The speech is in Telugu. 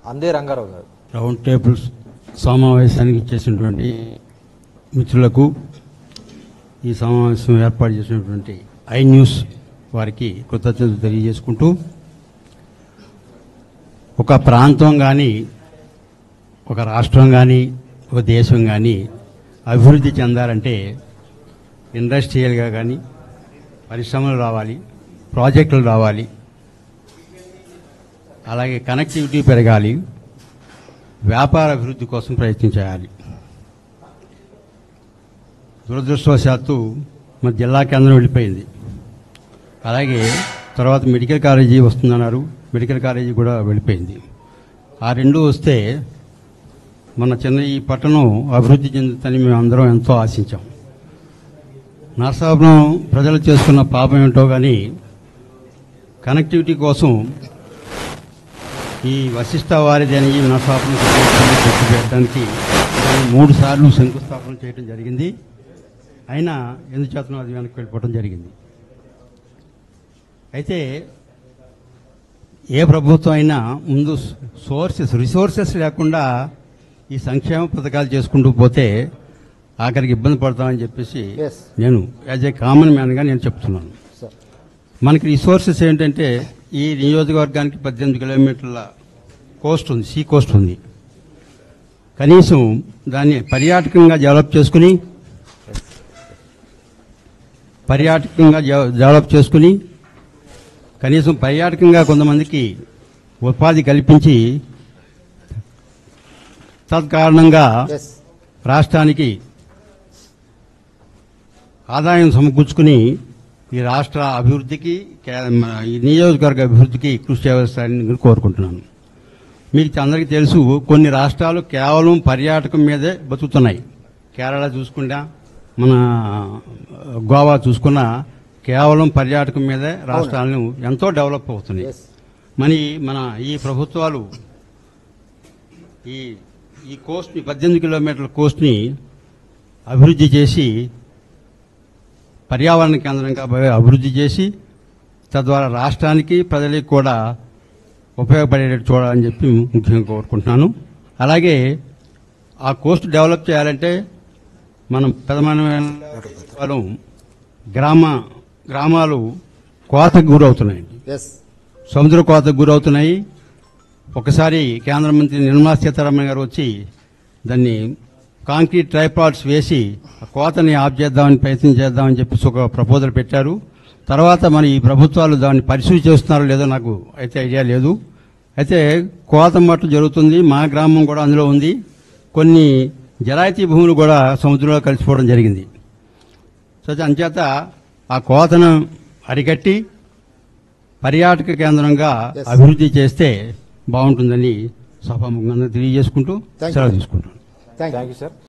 అందే రంగారావు గారు. రౌండ్ టేబుల్ సమావేశానికి ఇచ్చేసినటువంటి మిత్రులకు, ఈ సమావేశం ఏర్పాటు చేసినటువంటి ఐ న్యూస్ వారికి కృతజ్ఞతలు తెలియజేసుకుంటూ, ఒక ప్రాంతం కానీ, ఒక రాష్ట్రం కానీ, ఒక దేశం కానీ అభివృద్ధి చెందాలంటే ఇండస్ట్రియల్గా కానీ పరిశ్రమలు రావాలి, ప్రాజెక్టులు రావాలి, అలాగే కనెక్టివిటీ పెరగాలి, వ్యాపార అభివృద్ధి కోసం ప్రయత్నం చేయాలి. దురదృష్టవశాత్తు మన జిల్లా కేంద్రం వెళ్ళిపోయింది. అలాగే తర్వాత మెడికల్ కాలేజీ వస్తుందన్నారు, మెడికల్ కాలేజీ కూడా వెళ్ళిపోయింది. ఆ రెండు వస్తే మన ఈ పట్టణం అభివృద్ధి చెందుతుందని మేము అందరం ఎంతో ఆశించాం. నరసాపురం ప్రజలు చేసుకున్న పాపం ఏంటో కానీ కనెక్టివిటీ కోసం ఈ వశిష్ట వారిది అని నరసాపురం గుర్తు పెట్టడానికి 3 సార్లు శంకుస్థాపన చేయడం జరిగింది. అయినా ఎందుచేతనో అది వెనక్కి వెళ్ళిపోవడం జరిగింది. అయితే ఏ ప్రభుత్వం అయినా ముందు రిసోర్సెస్ లేకుండా ఈ సంక్షేమ పథకాలు చేసుకుంటూ పోతే ఆఖరికి ఇబ్బంది పడతామని చెప్పేసి నేను యాజ్ ఏ కామన్ మ్యాన్గా నేను చెప్తున్నాను. మనకి రిసోర్సెస్ ఏంటంటే ఈ నియోజకవర్గానికి 18 కిలోమీటర్ల కోస్ట్ ఉంది, సీ కోస్ట్ ఉంది. కనీసం దాన్ని పర్యాటకంగా డెవలప్ చేసుకుని కనీసం పర్యాటకంగా కొంతమందికి ఉపాధి కల్పించి తత్కారణంగా రాష్ట్రానికి ఆదాయం సమకూర్చుకుని ఈ రాష్ట్ర అభివృద్ధికి, ఈ నియోజకవర్గ అభివృద్ధికి కృషి చేయవలసిందని కోరుకుంటున్నాను. మీకు అందరికీ తెలుసు, కొన్ని రాష్ట్రాలు కేవలం పర్యాటకం మీదే బతుకుతున్నాయి. కేరళ చూసుకున్నా, మన గోవా చూసుకున్నా కేవలం పర్యాటకం మీదే రాష్ట్రాలను ఎంతో డెవలప్ అవుతున్నాయి. మన ఈ ప్రభుత్వాలు ఈ కోస్ట్ని 18 కిలోమీటర్ల కోస్ట్ని అభివృద్ధి చేసి పర్యావరణ కేంద్రంగా అభివృద్ధి చేసి తద్వారా రాష్ట్రానికి, ప్రజలకు కూడా ఉపయోగపడేటట్టు చూడాలని చెప్పి ముఖ్యంగా కోరుకుంటున్నాను. అలాగే ఆ కోస్ట్ డెవలప్ చేయాలంటే మనం గ్రామాలు కోతకు గురవుతున్నాయండి, సముద్ర కోతకు గురవుతున్నాయి. ఒకసారి కేంద్ర మంత్రి నిర్మలా సీతారామన్ గారు వచ్చి దాన్ని కాంక్రీట్ ట్రైపాడ్స్ వేసి కోతని ఆఫ్ చేద్దామని ప్రయత్నం చేద్దామని చెప్పేసి ఒక ప్రపోజల్ పెట్టారు. తర్వాత మరి ఈ ప్రభుత్వాలు దాన్ని పరిశీలి చేస్తున్నారో లేదో నాకు అయితే ఐడియా లేదు. అయితే కోత మట్లు జరుగుతుంది, మా గ్రామం కూడా అందులో ఉంది. కొన్ని జలాయితీ భూములు కూడా సముద్రంలో కలిసిపోవడం జరిగింది. సో అంచేత ఆ కోతను అరికట్టి పర్యాటక కేంద్రంగా అభివృద్ధి చేస్తే బాగుంటుందని సభాముఖంగా తెలియజేసుకుంటూ సెలవు తీసుకుంటాను. Thank you sir.